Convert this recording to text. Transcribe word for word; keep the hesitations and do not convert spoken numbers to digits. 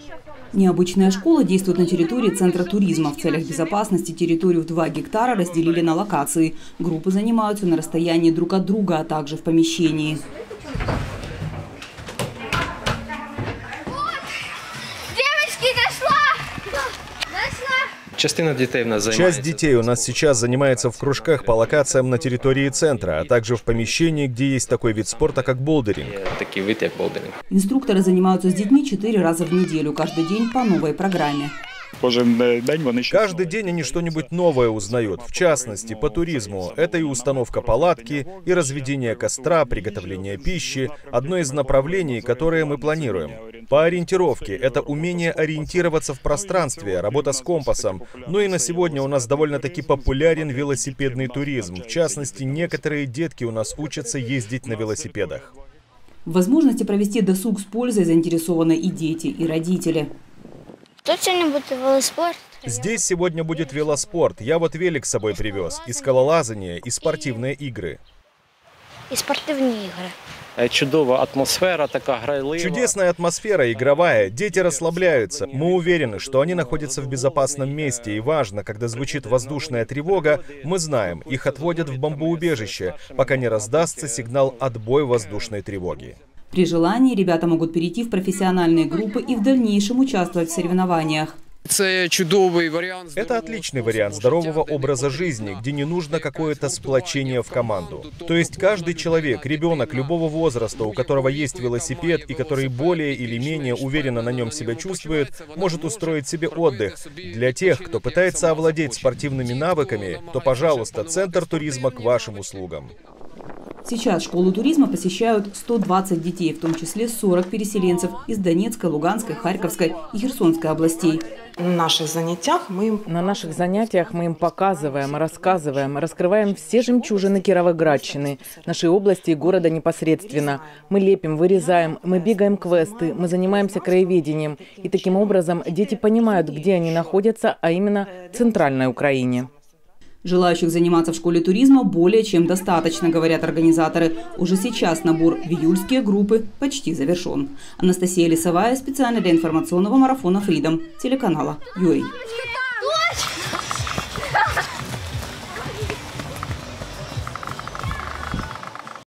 Необычная школа действует на территории Центра туризма. В целях безопасности территорию в два гектара разделили на локации. Группы занимаются на расстоянии друг от друга, а также в помещении. Часть детей у нас сейчас занимается в кружках по локациям на территории центра, а также в помещении, где есть такой вид спорта, как болдеринг. Инструкторы занимаются с детьми четыре раза в неделю, каждый день по новой программе. Каждый день они что-нибудь новое узнают. В частности, по туризму. Это и установка палатки, и разведение костра, приготовление пищи. Одно из направлений, которое мы планируем. По ориентировке. Это умение ориентироваться в пространстве, работа с компасом. Ну и на сегодня у нас довольно-таки популярен велосипедный туризм. В частности, некоторые детки у нас учатся ездить на велосипедах. В возможности провести досуг с пользой заинтересованы и дети, и родители. Тут сегодня будет велоспорт. Здесь сегодня будет велоспорт. Я вот велик с собой привез. И скалолазание, и спортивные игры. И спортивные игры. Чудовая атмосфера, такая грайлива. Чудесная атмосфера, игровая. Дети расслабляются. Мы уверены, что они находятся в безопасном месте. И важно, когда звучит воздушная тревога, мы знаем, их отводят в бомбоубежище, пока не раздастся сигнал «отбой воздушной тревоги». При желании ребята могут перейти в профессиональные группы и в дальнейшем участвовать в соревнованиях. Это отличный вариант здорового образа жизни, где не нужно какое-то сплочение в команду. То есть каждый человек, ребенок любого возраста, у которого есть велосипед и который более или менее уверенно на нем себя чувствует, может устроить себе отдых. Для тех, кто пытается овладеть спортивными навыками, то, пожалуйста, Центр туризма к вашим услугам. Сейчас школу туризма посещают сто двадцать детей, в том числе сорок переселенцев из Донецкой, Луганской, Харьковской и Херсонской областей. На наших занятиях мы им... На наших занятиях мы им показываем, рассказываем, раскрываем все жемчужины Кировоградщины, нашей области и города непосредственно. Мы лепим, вырезаем, мы бегаем квесты, мы занимаемся краеведением. И таким образом дети понимают, где они находятся, а именно в центральной Украине. Желающих заниматься в школе туризма более чем достаточно, говорят организаторы. Уже сейчас набор в июльские группы почти завершен. Анастасия Лисовая, специально для информационного марафона Freedom, телеканала ю эй.